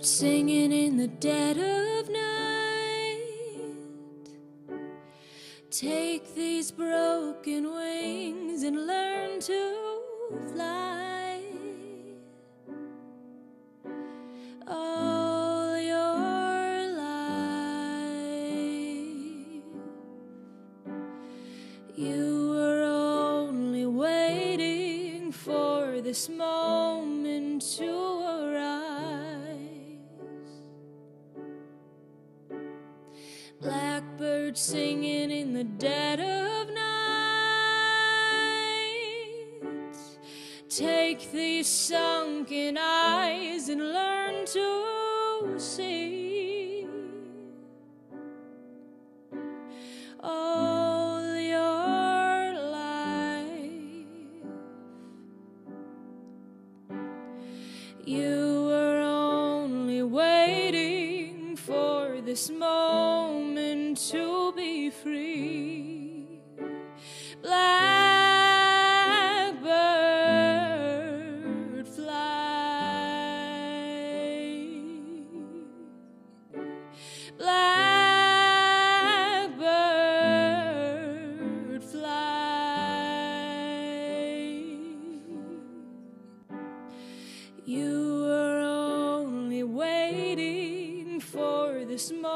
Blackbird singing in the dead of night. Take these broken wings and learn to fly. All your life you were only waiting for this moment to arise. Blackbird singing in the dead of night. Take these sunken eyes and learn to see. All your life you were only waiting for this moment to be free. Blackbird fly. Blackbird fly. You were only waiting for this moment